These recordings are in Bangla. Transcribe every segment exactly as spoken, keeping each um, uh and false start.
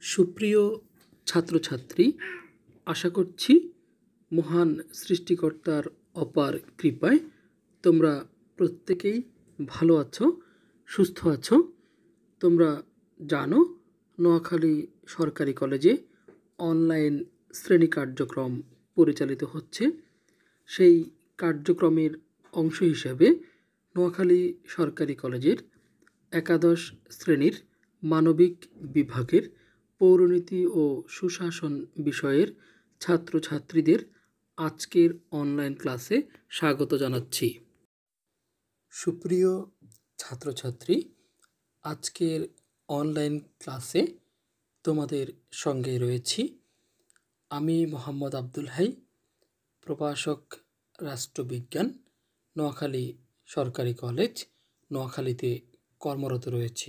সুপ্রিয় ছাত্রছাত্রী, আশা করছি মহান সৃষ্টিকর্তার অপার কৃপায় তোমরা প্রত্যেকেই ভালো আছো, সুস্থ আছো। তোমরা জানো নোয়াখালী সরকারি কলেজে অনলাইন শ্রেণী কার্যক্রম পরিচালিত হচ্ছে। সেই কার্যক্রমের অংশ হিসেবে নোয়াখালী সরকারি কলেজের একাদশ শ্রেণীর মানবিক বিভাগের পৌরনীতি ও সুশাসন বিষয়ের ছাত্রছাত্রীদের আজকের অনলাইন ক্লাসে স্বাগত জানাচ্ছি। সুপ্রিয় ছাত্রছাত্রী, আজকের অনলাইন ক্লাসে তোমাদের সঙ্গে রয়েছি আমি মোহাম্মদ আব্দুল হাই, প্রভাষক রাষ্ট্রবিজ্ঞান, নোয়াখালী সরকারি কলেজ, নোয়াখালীতে কর্মরত রয়েছি।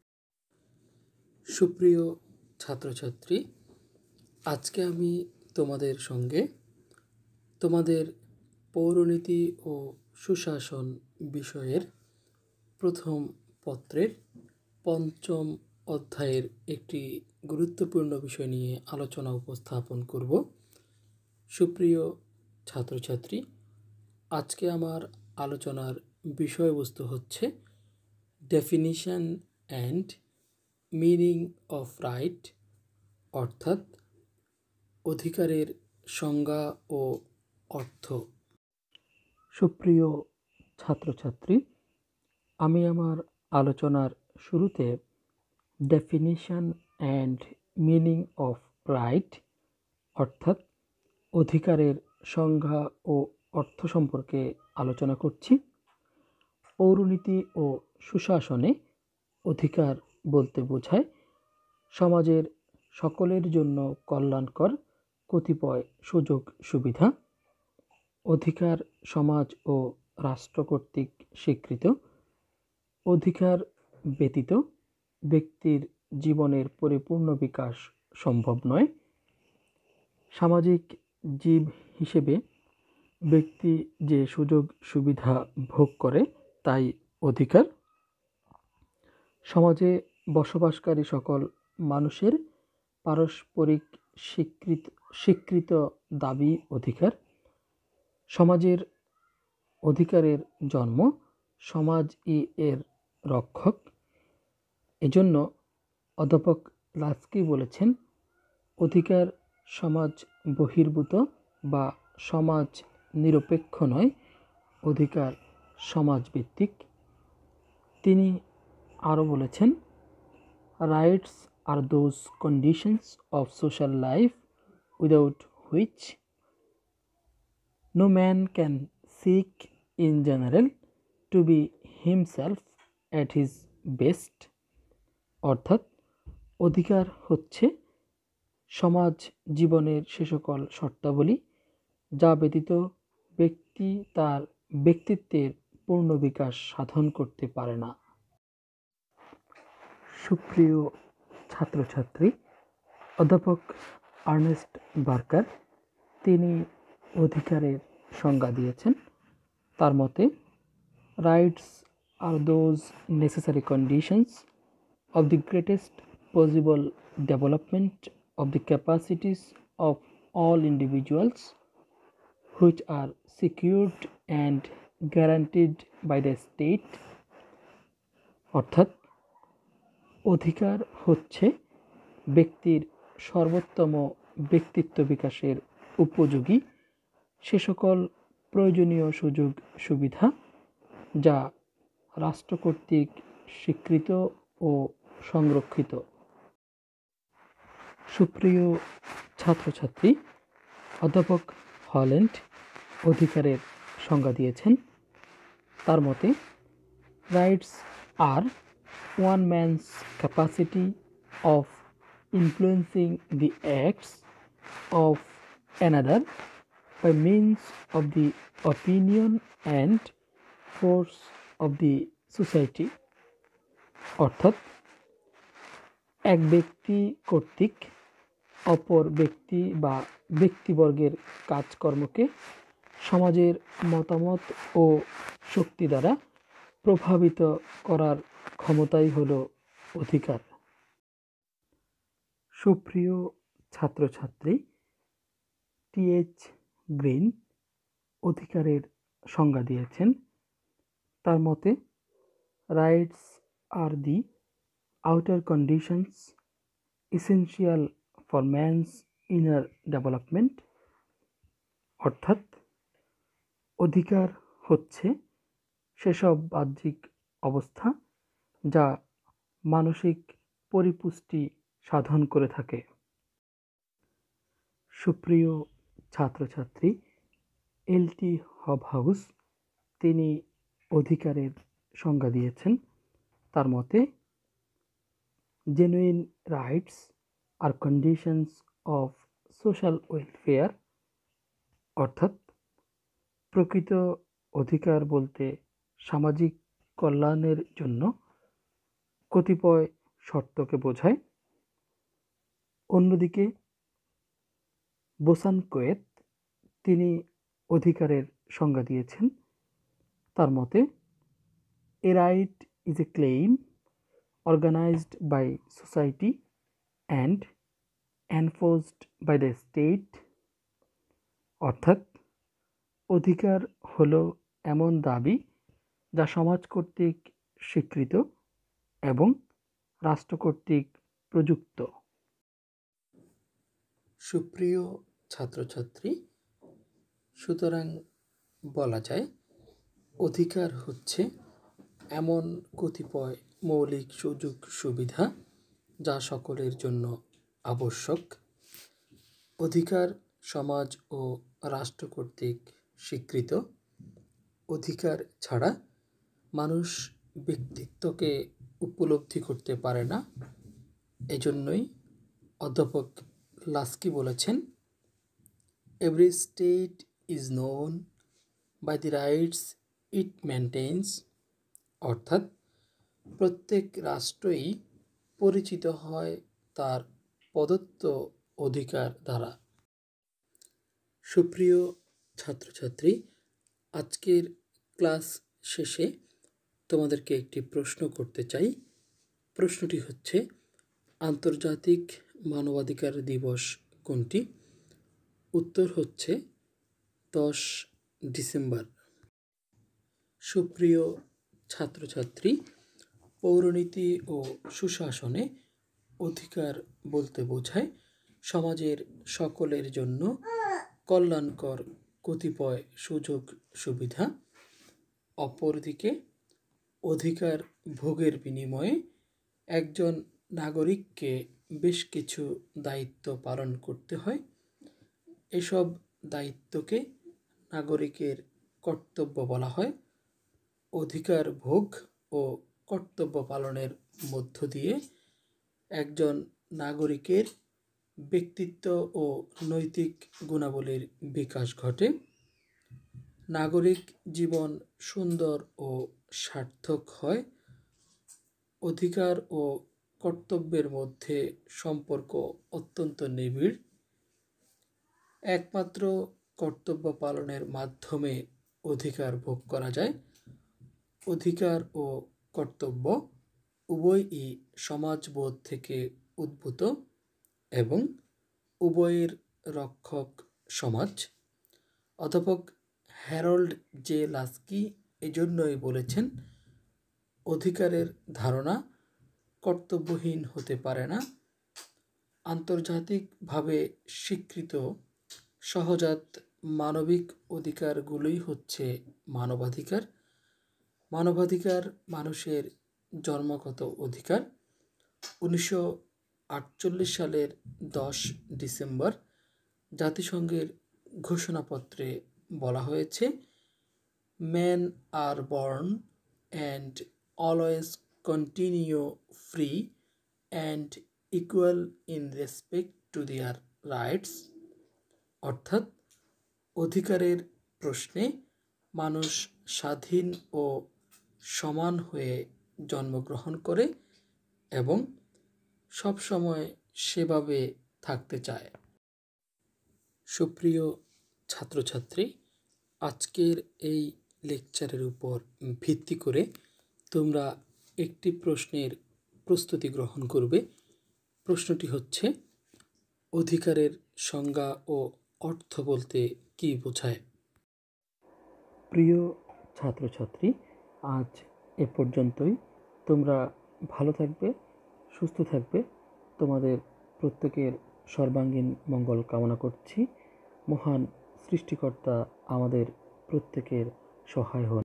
সুপ্রিয় ছাত্রছাত্রী, আজকে আমি তোমাদের সঙ্গে তোমাদের পৌরনীতি ও সুশাসন বিষয়ের প্রথম পত্রের পঞ্চম অধ্যায়ের একটি গুরুত্বপূর্ণ বিষয় নিয়ে আলোচনা উপস্থাপন করব। সুপ্রিয় ছাত্রছাত্রী, আজকে আমার আলোচনার বিষয়বস্তু হচ্ছে definition and meaning of right, অর্থাৎ অধিকারের সংজ্ঞা ও অর্থ। সুপ্রিয় ছাত্রছাত্রী, আমি আমার আলোচনার শুরুতে definition and meaning of right, অর্থাৎ অধিকারের সংজ্ঞা ও অর্থ সম্পর্কে আলোচনা করছি। পৌরনীতি ও সুশাসনে অধিকার বলতে বোঝায় সমাজের সকলের জন্য কল্যাণকর কতিপয় সুযোগ সুবিধা। অধিকার সমাজ ও রাষ্ট্র কর্তৃক স্বীকৃত। অধিকার ব্যতীত ব্যক্তির জীবনের পরিপূর্ণ বিকাশ সম্ভব নয়। সামাজিক জীব হিসেবে ব্যক্তি যে সুযোগ সুবিধা ভোগ করে তাই অধিকার। সমাজে বসবাসকারী সকল মানুষের পারস্পরিক স্বীকৃত স্বীকৃত দাবি অধিকার। সমাজের অধিকারের জন্ম সমাজ ই এর রক্ষক। এজন্য অধ্যাপক লাস্কি বলেছেন, অধিকার সমাজ বহির্ভূত বা সমাজ নিরপেক্ষ নয়, অধিকার সমাজভিত্তিক। তিনি আরও বলেছেন, rights are those conditions of social life without which no man can seek in general to be himself at his best, অর্থাৎ অধিকার হচ্ছে সমাজ জীবনের সে সকল শর্তাবলী যা ব্যতীত ব্যক্তি তার ব্যক্তিত্বের পূর্ণ বিকাশ সাধন করতে পারে না। সুপ্রিয় ছাত্রছাত্রী, অধ্যাপক আর্নেস্ট বার্কার তিনি অধিকারের সংজ্ঞা দিয়েছেন। তার মতে, rights are those necessary conditions of the greatest possible development of the capacities of all individuals which are secured and guaranteed by the state, অর্থাৎ অধিকার হচ্ছে ব্যক্তির সর্বোত্তম ব্যক্তিত্ব বিকাশের উপযোগী সে সকল প্রয়োজনীয় সুযোগ সুবিধা যা রাষ্ট্র কর্তৃক স্বীকৃত ও সংরক্ষিত। সুপ্রিয় ছাত্রছাত্রী, অধ্যাপক হল্যান্ড অধিকারের সংজ্ঞা দিয়েছেন। তার মতে, rights are one man's capacity of influencing the acts of another by means of the opinion and force of the society, অর্থাৎ এক ব্যক্তি কর্তৃক অপর ব্যক্তি বা ব্যক্তিবর্গের কাজকর্মকে সমাজের মতামত ও শক্তি দ্বারা প্রভাবিত করার ক্ষমতাই হল অধিকার। সুপ্রিয় ছাত্রছাত্রী, টি এইচ গ্রিন অধিকারের সংজ্ঞা দিয়েছেন। তার মতে, rights are the outer conditions essential for man's inner development, অর্থাৎ অধিকার হচ্ছে সেসব বাহ্যিক অবস্থা যা মানসিক পরিপুষ্টি সাধন করে থাকে। সুপ্রিয় ছাত্রছাত্রী, এল টি হবহাউস তিনি অধিকারের সংজ্ঞা দিয়েছেন। তার মতে, genuine rights are conditions of social welfare, অর্থাৎ প্রকৃত অধিকার বলতে সামাজিক কল্যাণের জন্য কতিপয় শর্তকে বোঝায়। অন্যদিকে বোসানকোয়েত তিনি অধিকারের সংজ্ঞা দিয়েছেন। তার মতে, a right is a claim organized by society and enforced by the state, অর্থাৎ অধিকার হলো এমন দাবি যা সমাজ কর্তৃক স্বীকৃত এবং রাষ্ট্র কর্তৃক প্রযুক্ত। সুপ্রিয় ছাত্রছাত্রী, সুতরাং বলা যায় অধিকার হচ্ছে এমন কতিপয় মৌলিক সুযোগ সুবিধা যা সকলের জন্য আবশ্যক। অধিকার সমাজ ও রাষ্ট্র কর্তৃক স্বীকৃত। অধিকার ছাড়া মানুষ ব্যক্তিত্বকে উপলব্ধি করতে পারে না। এজন্যই অধ্যাপক লাস্কি বলেছেন, every state is known by the rights it maintains, অর্থাৎ প্রত্যেক রাষ্ট্রই পরিচিত হয় তার প্রদত্ত অধিকার দ্বারা। সুপ্রিয় ছাত্রছাত্রী, আজকের ক্লাস শেষে তোমাদেরকে একটি প্রশ্ন করতে চাই। প্রশ্নটি হচ্ছে, আন্তর্জাতিক মানবাধিকার দিবস কোনটি? উত্তর হচ্ছে দশ ডিসেম্বর। সুপ্রিয় ছাত্রছাত্রী, পৌরনীতি ও সুশাসনে অধিকার বলতে বোঝায় সমাজের সকলের জন্য কল্যাণকর কতিপয় সুযোগ সুবিধা। অপরদিকে অধিকার ভোগের বিনিময়ে একজন নাগরিককে বেশ কিছু দায়িত্ব পালন করতে হয়। এসব দায়িত্বকে নাগরিকের কর্তব্য বলা হয়। অধিকার ভোগ ও কর্তব্য পালনের মধ্য দিয়ে একজন নাগরিকের ব্যক্তিত্ব ও নৈতিক গুণাবলীর বিকাশ ঘটে। নাগরিক জীবন সুন্দর ও সার্থক হয়। অধিকার ও কর্তব্যের মধ্যে সম্পর্ক অত্যন্ত নিবিড়। একমাত্র কর্তব্য পালনের মাধ্যমে অধিকার ভোগ করা যায়। অধিকার ও কর্তব্য উভয়ই সমাজবোধ থেকে উদ্ভূত এবং উভয়ের রক্ষক সমাজ। অধ্যাপক হ্যারল্ড জে লাস্কি এজন্যই বলেছেন, অধিকারের ধারণা কর্তব্যহীন হতে পারে না। আন্তর্জাতিকভাবে স্বীকৃত সহজাত মানবিক অধিকারগুলোই হচ্ছে মানবাধিকার। মানবাধিকার মানুষের জন্মগত অধিকার। উনিশশো আটচল্লিশ সালের দশ ডিসেম্বর জাতিসংঘের ঘোষণাপত্রে বলা হয়েছে, man are born and always continue free and equal in respect to their rights, অর্থাৎ অধিকারের প্রশ্নে মানুষ স্বাধীন ও সমান হয়ে জন্মগ্রহণ করে এবং সবসময় সেভাবে থাকতে চায়। সুপ্রিয় ছাত্রছাত্রী, আজকের এই লেকচারের উপর ভিত্তি করে তোমরা একটি প্রশ্নের প্রস্তুতি গ্রহণ করবে। প্রশ্নটি হচ্ছে, অধিকারের সংজ্ঞা ও অর্থ বলতে কী বোঝায়? প্রিয় ছাত্রছাত্রী, আজ এ পর্যন্তই। তোমরা ভালো থাকবে, সুস্থ থাকবে। তোমাদের প্রত্যেকের সর্বাঙ্গীন মঙ্গল কামনা করছি। মহান সৃষ্টিকর্তা আমাদের প্রত্যেকের সহায় হন।